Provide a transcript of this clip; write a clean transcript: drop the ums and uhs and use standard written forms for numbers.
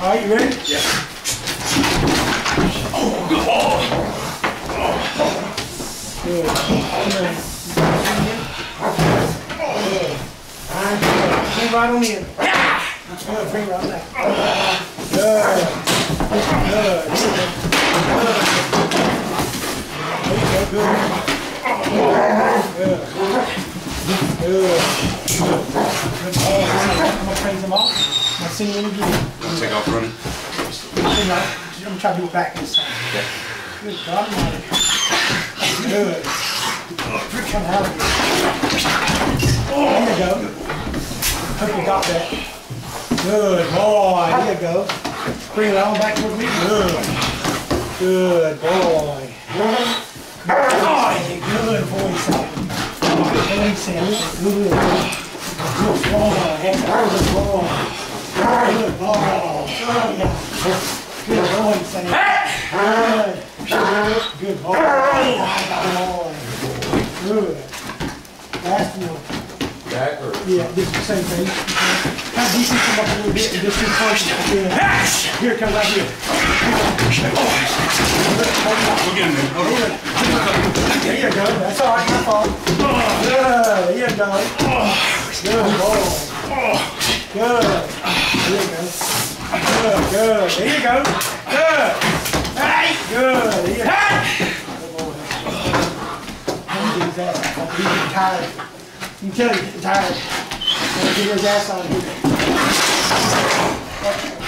All right, you ready? Yeah. Oh, good. Good. Bring right on in. Good. Bring right on there. Good. Good. Good. Good. Good. Good. I'm gonna praise them off. I'm gonna sing it again. You want to take off running? I'm gonna try to do it back this time. Yeah. Good God Almighty. Good. Come out of here. There you go. Hope you got that. Good boy. There you go. Bring it on back with me. Good. Good boy. Good boy. Good boy, Sam. Good boy, Sam. Good. Good boy. Good boy. Good boy. Good boy, Sam. Good. Good boy. Good. Last one. Back or? Yeah, this is the same thing. Kind of decent come up a little bit and just do first. Yeah. Here it comes right here. We'll get him there. Hold on. There you go. That's all right, my fault. Good. There you go. Good boy. Good. There you go. Good, good. There you go. Good. Hey. Good. There you go. Good boy. He's getting tired. You can tell he's getting tired. Get his ass on here.